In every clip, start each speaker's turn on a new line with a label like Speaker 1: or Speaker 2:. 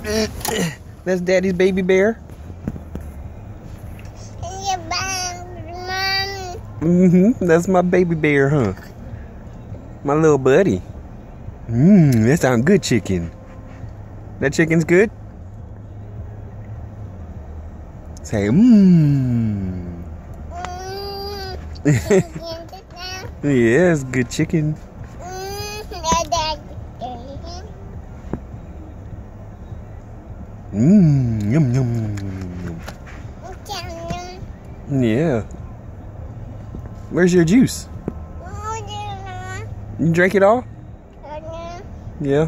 Speaker 1: That's Daddy's baby bear. That's my baby bear, huh? My little buddy. That sounds good, chicken. That chicken's good? Say, Yeah, it's good chicken. Yum, yum. Yeah. Where's your juice? You drank it all? Yeah.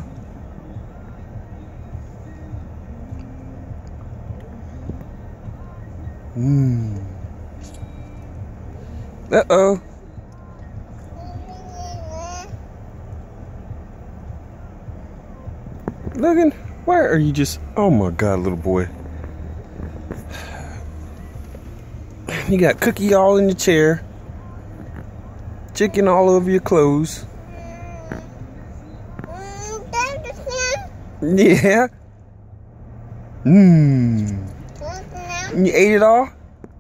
Speaker 1: Uh-oh. Logan, why are you just... Oh my God, little boy. You got cookie all in your chair. Chicken all over your clothes. Yeah. You ate it all?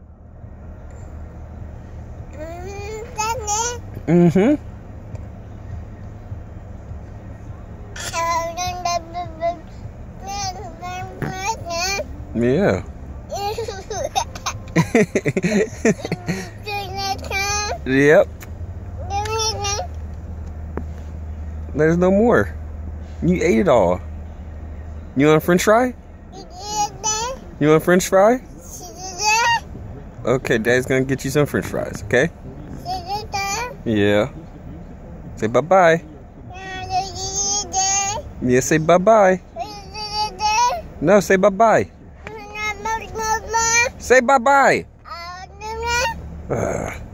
Speaker 1: Yeah. Yep. There's no more. You ate it all. You want a french fry? You want a french fry? Okay, Dad's gonna get you some french fries, okay? Yeah. Say bye-bye. Yeah, say bye-bye. No, say bye-bye. Say bye-bye.